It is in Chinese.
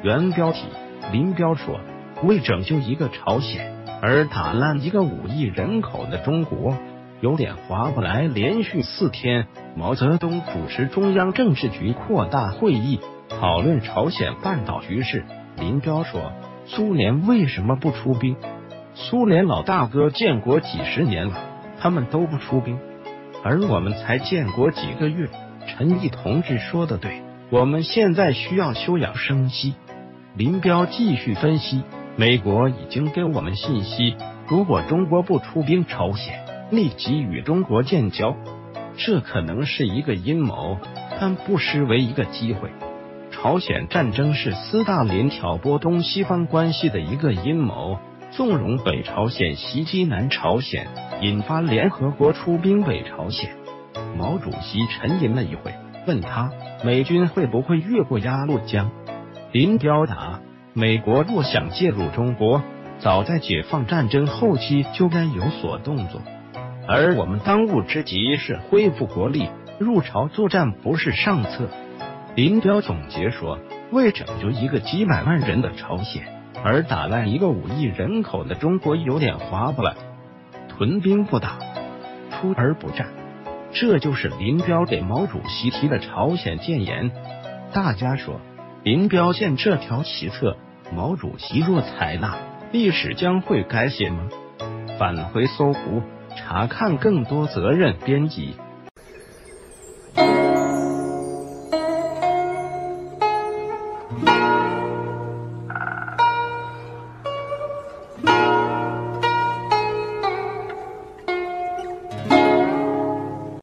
原标题：林彪说，为拯救一个朝鲜而打烂一个5亿人口的中国，有点划不来。连续4天，毛泽东主持中央政治局扩大会议，讨论朝鲜半岛局势。林彪说，苏联为什么不出兵？苏联老大哥建国几十年了，他们都不出兵，而我们才建国几个月。陈毅同志说的对，我们现在需要休养生息。林彪继续分析，美国已经给我们信息，如果中国不出兵，朝鲜立即与中国建交。这可能是一个阴谋，但不失为一个机会。朝鲜战争是斯大林挑拨东西方关系的一个阴谋，纵容北朝鲜袭击南朝鲜，引发联合国出兵北朝鲜。毛主席沉吟了一会，问他美军会不会越过鸭绿江。林彪答，美国若想介入中国，早在解放战争后期就该有所动作，而我们当务之急是恢复国力，入朝作战不是上策。林彪总结说，为拯救一个几百万人的朝鲜而打烂一个5亿人口的中国，有点划不来。屯兵不打，出而不战，这就是林彪给毛主席提的朝鲜谏言。大家说，林彪见这条奇策，毛主席若采纳，历史将会改写吗？返回搜狐查看更多责任编辑。